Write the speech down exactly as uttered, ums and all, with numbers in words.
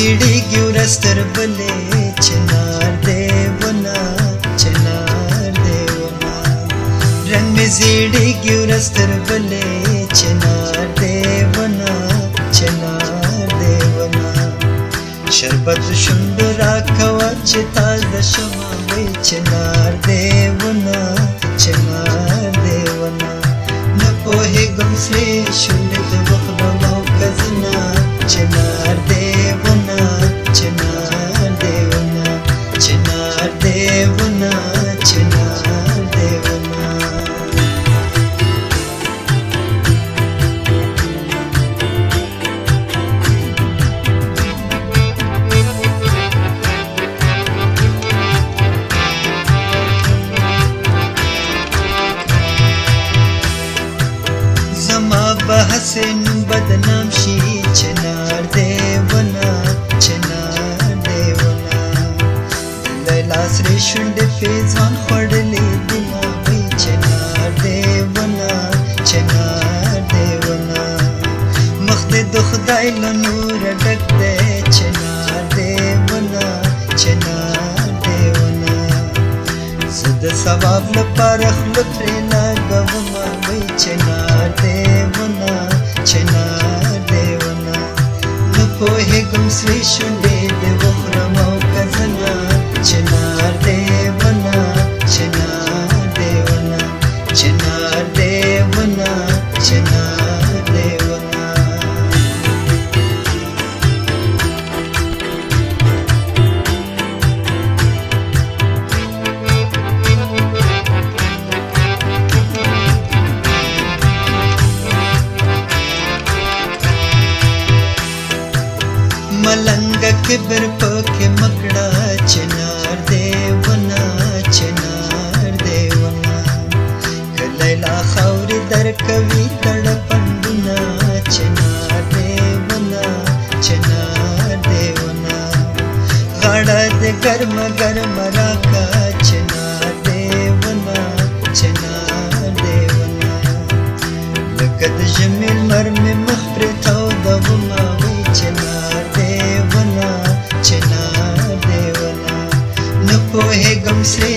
زیړیږي ورځ تر بلې چنار دی ونه چنار دی ونه رنګ مې زیړیږي ورځ تر بلې چنار دی ونه چنار دی ونه شربت شونډو راکوه چې تازه شمه وی چنار دی ونه چنار دی ونه نه پوهېږم سرې شونډې ته وخورم او که زه چنار دی ونه چنار دی ونه چنار دی ونه چنار دی ونه زما به هسې نوم بدنام شي چنار دی ونه چنار دی ونه د لیلا سرې شونډې فیضان خوړلې دینه وی چنار دی ونه چنار دی ونه مخ دې د خدای له نوره ډک دی چنار دی ونه چنار دی ونه زه د ثواب لپاره خوله پرې لګومه وی چنار دی ونه چنار دی ونه نه پوهېږم سرې شونډې دې وخورم او که زه نه چنار دی ونه چنار دی ونه چنار دی ونه چنار دی ونه ملنګ کبر پکې مکړه چنار دی ونه چنار دی ونه که لیلا خاورې درکوي تړپنډونه چنار دی ونه چنار دی ونه غاړه دې ګرمه ګرمه راکه چنار دی ونه چنار دی ونه لکه د ژمي لمر مې مخ پرې تودومه وی چنار دی ونه چنار دی ونه نه پوهېږم سرې